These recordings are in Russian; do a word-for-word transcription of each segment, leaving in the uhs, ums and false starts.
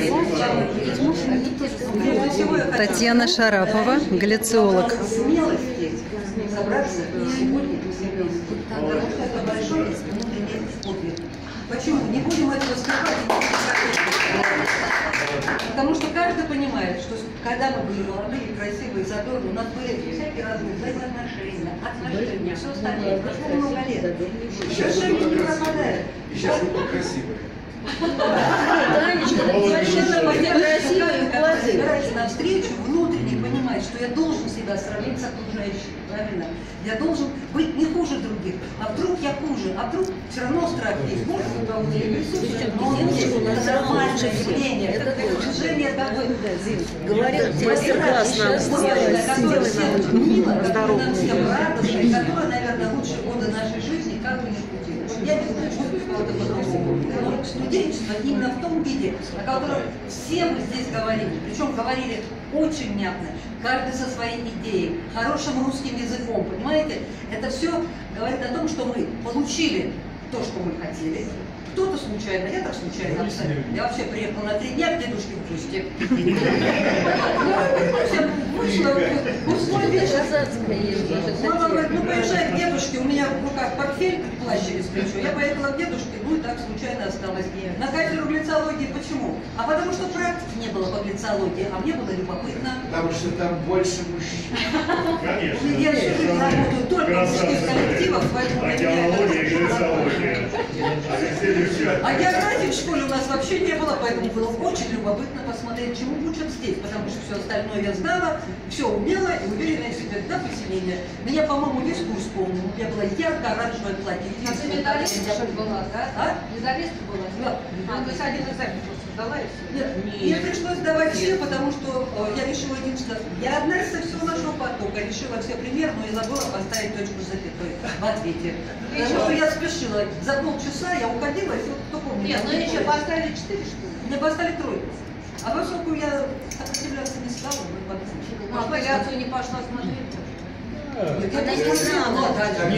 Татьяна Шарапова, галлициолог. Почему? Не будем этого скрывать. Потому что каждый понимает, что когда мы были молодые, красивые, задорные, у нас были всякие разные взаимоотношения, отношения, все остальное. Прошло много лет. Совершенно не пропадает. И сейчас вы красивые. Совершенно понятно, собирается навстречу, внутренне понимает, что я должен себя сравнить с окружающими, правильно? Я должен быть не хуже других, а вдруг я хуже, а вдруг все равно страх есть. Может, у кого-то не присутствует, но он есть. Это нормальное явление, это движение такое. Говорит, мастер-класс нам сделать, которое всем мило, которое нам всем радостно, и которое, наверное, лучшие годы нашей жизни, как бы ни крутилось. Я не знаю, что это по-другому. Но студенчество именно в том виде, о котором все мы здесь говорили, причем говорили очень внятно, каждый со своей идеей, хорошим русским языком, понимаете? Это все говорит о том, что мы получили то, что мы хотели. Кто-то случайно, я так случайно абсолютно. Я вообще приехала на три дня к дедушке в гости. Вышла, пустой вечер. Мама говорит, ну поезжай к дедушке, у меня в руках портфель, плащ через плечо. Я поехала к дедушке, ну и так случайно осталась. На кафедру глицологии почему? А потому что практики не было по глицологии, а мне было любопытно. Потому что там больше мужчин. Конечно. Я всю жизнь работаю только в мужских коллективах, поэтому... А геология и глицология. А географии в школе у нас вообще не было, поэтому было очень любопытно посмотреть, чему учат здесь, потому что все остальное я знала, все умела и уверена, если до поселения. Меня, по-моему, весь курс помнил. У меня было ярко-оранжевое платье. А ты медалистка была, да? А? Медалистка была? Да. А, то есть один экзамен просто сдала и все? Нет, мне пришлось сдавать все, потому что э, я решила единственное. Я одна из всего нашего потока решила все примерно, но и забыла поставить точку с запятой в ответе. Потому что я спешила. За полчаса я уходила, и вот кто помнит. Нет, ну еще поставили четыре, что ли? Мне поставили тройку. А высокую я сопротивляться не стала. Ну, апелляцию не пошла смотреть. Она не знала.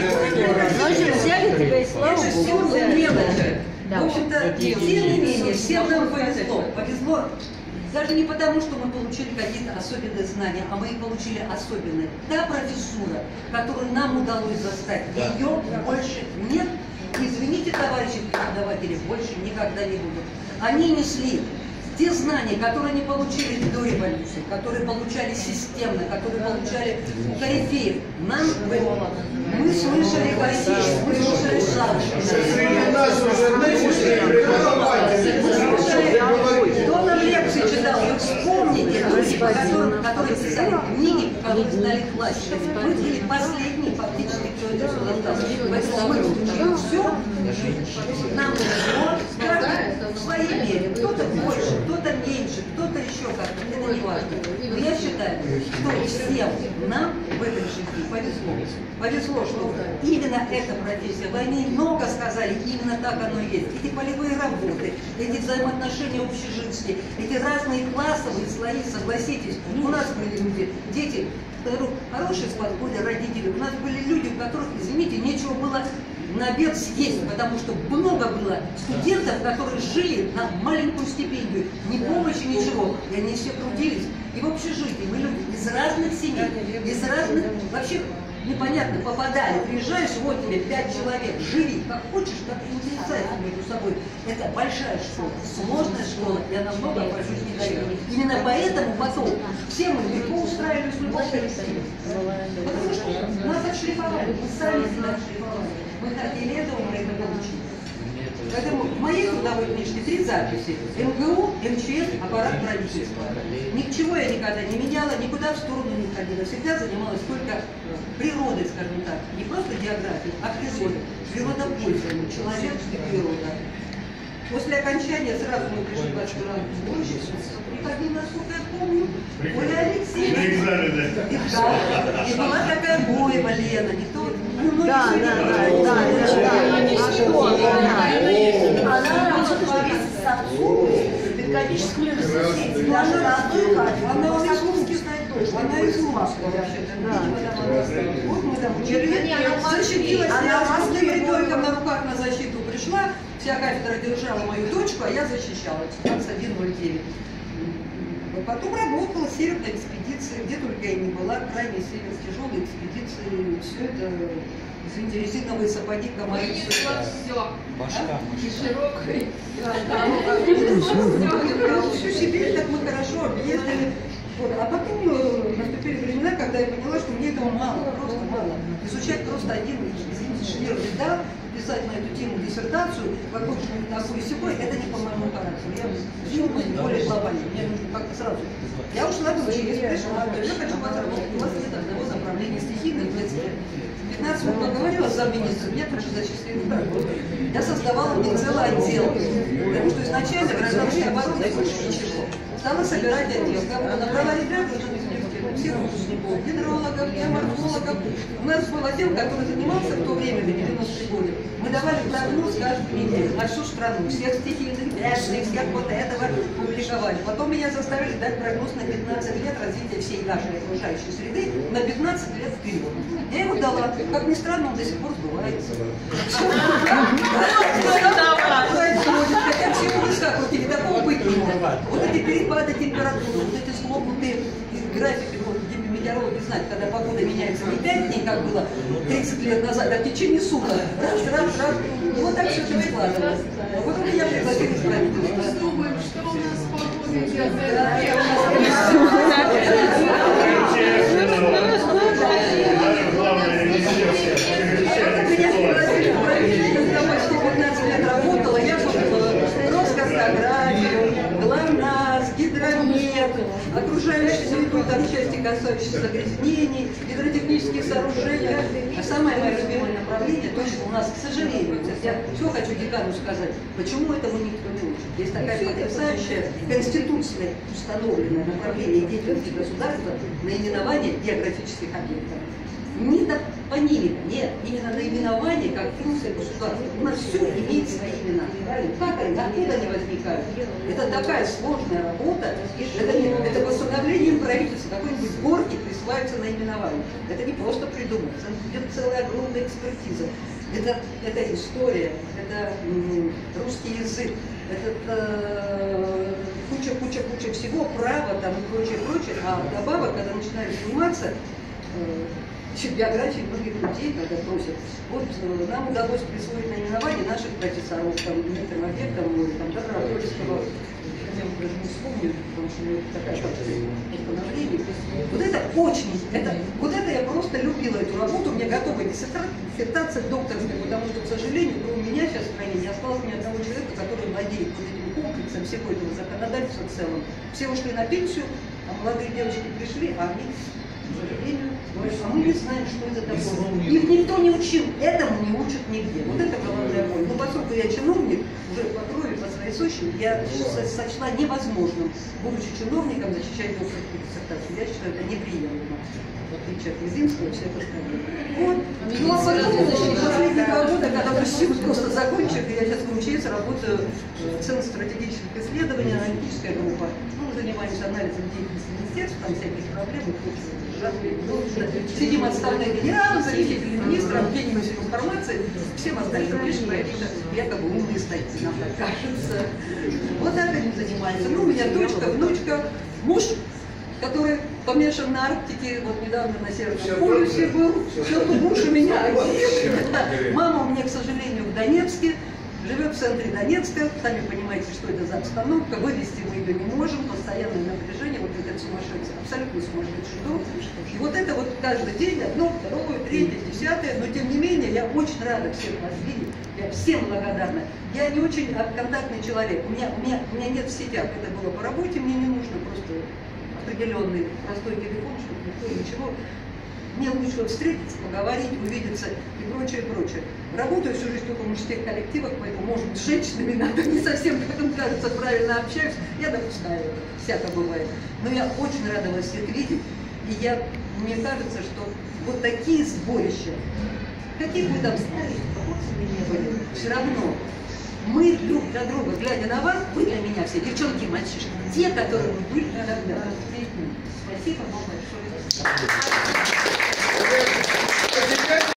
В общем, взяли тебя и слава Это все Богу. было мелочи. В общем-то, тем не менее, всем нам повезло. Повезло даже не потому, что мы получили какие-то особенные знания, а мы их получили особенные. Та профессура, которую нам удалось застать, ее больше нет. Извините, товарищи преподаватели, больше никогда не будут. Они несли те знания, которые они получили до революции, которые получали системно, которые получали у корифеев. Нам мы слышали корифеев, мы слышали Среди нас уже нынешние преподаватели. Кто нам лекции читал? Вы вспомните, которые, которые писали книги, которые знали классики. Мы были последние фактически, кто это все достал. Поэтому мы учили все, нам повезло, каждый в своей мере. Кто-то больше, кто-то меньше, кто-то еще как-то. Это не важно. Но я считаю, что всем нам в этой жизни повезло. Повезло, что именно эта профессия. Вы о ней много сказали, именно так оно и есть. Эти полевые работы, эти взаимоотношения общежитские, эти разные классовые слои, согласитесь. У нас были люди, дети, хорошие с подполья родители. У нас были люди, у которых, извините, нечего было на обед съесть, потому что много было студентов, которые жили на маленькую стипендию, ни помощи, ничего. И они все трудились. И в общежитии мы люди из разных семей, из разных, вообще непонятно, попадали. Приезжаешь, вот тебе пять человек, живи, как хочешь, так и интересайся между собой. Это большая школа, сложная школа, и она много по жизни дает. Именно поэтому потом все мы легко устраивались в любом коллективе. Потому что нас отшлифовали, мы сами себя отшлифовали. Мы хотели этого, мы это получили. Поэтому в моей трудовой книжке три записи. эм гэ у, эм че эс, аппарат правительства. Ничего я никогда не меняла, никуда в сторону не ходила. Всегда занималась только природой, скажем так. Не просто географией, а природой. Природопользованием. Человек и природа. После окончания сразу мы пришли в аспирантуру сборщицу. Приходили, насколько я помню, Оля Алексеевна. На экзамены. Да. И была такая Боева Лена. И то, ну, Да, да, да, да, да. Она с отцом в педагогическом университете. Даже на одной кафедре. Она у нас русский знает тоже. Она из Москвы вообще-то. Вот мы там учили. Защитилась. Она с ребенком на руках на защиту пришла. Вся кафедра держала мою дочку, а я защищала. пятнадцать один ноль девять. Потом работала в северной экспедиции, где только я не была, крайний север, тяжелые экспедиции, все это, извините, резиновые сапоги, комары, все это. Башка, Широкой. Всю Сибирь так мы хорошо объездили. Вот. А потом э, наступили времена, когда я поняла, что мне этого мало, просто мало. Изучать просто один инженер да, писать на эту тему диссертацию, какой-то такой секой, это не по моему характеру. Я жил более глобально, мне нужно как-то сразу. Я ушла в учились, пришла, я хочу вас работать, у вас нет одного направления стихийных бедствий. пятнадцать минут поговорила с замминистром, меня тут же зачислили в работу. Я создавала мне целый отдел, потому что изначально гражданская оборона больше ничего. Стала собирать отдел. Кого набрала ребят, всех выпускников, гидрологов, геоморфологов. У нас был отдел, который занимался в то время, в девяностые годы. Мы давали прогноз каждую неделю на всю страну, всех стихийных бедствий, всех вот этого публиковали. Потом меня заставили дать прогноз на пятнадцать лет развития всей нашей окружающей среды, на пятнадцать лет вперед. Я его дала. Как ни странно, он до сих пор сбывается. Хотя все войска против такого быть не может. Вот эти перепады температуры, вот эти схлопнутые графики, где метеорологи знают, когда погода меняется не пять дней, как было тридцать лет назад, а в течение суток. Раз, раз, раз. И вот так все это складывалось. Вот это я пригласила в правительство. Думаем, что у нас с погодой идет. Главное, министерство. Меня пригласили в правительство, я почти пятнадцать лет работала, я пошла Роскартографию, ГЛОНАСС, Гидромет, окружающую среду, там части, касающиеся загрязнений, гидротехнические сооружения. А самое мое любимое направление, то, что у нас, к сожалению, я все хочу декану сказать, почему этому никто не учит. Есть такая потрясающая конституция, установленное направление деятельности государства наименование географических объектов. Не топонимика, нет, именно наименование как функция государства. У нас все имеет свои имена. Как они, откуда они возникают? Это такая сложная работа, это, не, это восстановление правительства, какой-нибудь горки присваивается наименование. Это не просто придумать, это идет целая огромная экспертиза. Это, это история, это м, русский язык, это куча-куча-куча всего, право там и прочее, прочее. А вдобавок, когда начинаешь заниматься, э, биографии многих людей, когда просят, вот э, нам удалось присвоить наименование наших профессоров, там, некоторым объектам, там, даже Рафольского, я даже не вспомню, потому что это такая постановление. Вот это очень, это, вот это я просто любила эту работу, у меня готова диссертация докторская, потому что, к сожалению, у меня сейчас в стране не осталось ни одного человека, который владеет вот этим комплексом всего этого законодательства в целом. Все ушли на пенсию, а молодые девочки пришли, а они, к сожалению, говорят, а мы не знаем, что это такое. Их никто не учил, этому не учат нигде. Вот это головная боль. Но поскольку я чиновник, уже по крови, по своей сущности, я сочла невозможным, будучи чиновником, защищать докторскую диссертацию. Я считаю, это неприемлемо. В отличие от Мединского, все это остальное. Вот. Ну а потом, последние два года, когда почти просто закончив, я сейчас в МЧС работаю в Центре стратегических исследований, аналитическая группа. Ну, мы занимаемся анализом деятельности министерств, там всяких проблем и прочего. Сидим отставные генералы, заместители министра, обмениваемся информацией, всем остальным лишь какие-то якобы умные статьи, нам так кажется. Вот так они занимаются. Ну, у меня дочка, внучка, муж, который помешан на Арктике, вот недавно на Северном полюсе был, все муж у меня один. Мама у меня, к сожалению, в Донецке, живет в центре Донецка, сами понимаете, что это за обстановка, вывести мы ее не можем, постоянное напряжение, вот этот сумасшедший, абсолютно сумасшедший дом. И вот это вот каждый день, одно, второе, третье, десятое, но тем не менее, я очень рада всех вас видеть, я всем благодарна. Я не очень контактный человек, у меня, у меня, у меня нет в сетях, это было по работе, мне не нужно просто определенный простой телефон, чтобы никто ничего. Мне лучше встретиться, поговорить, увидеться и прочее, прочее. Работаю всю жизнь только в мужских коллективах, поэтому, может быть, с женщинами иногда не совсем, как им кажется, правильно общаюсь. Я допускаю это, всяко бывает. Но я очень рада вас всех видеть. И я, мне кажется, что вот такие сборища, какие бы там сборища, не были, все равно мы друг для друга, глядя на вас, вы для меня все, девчонки и мальчишки, те, которые мы были тогда. Спасибо вам большое.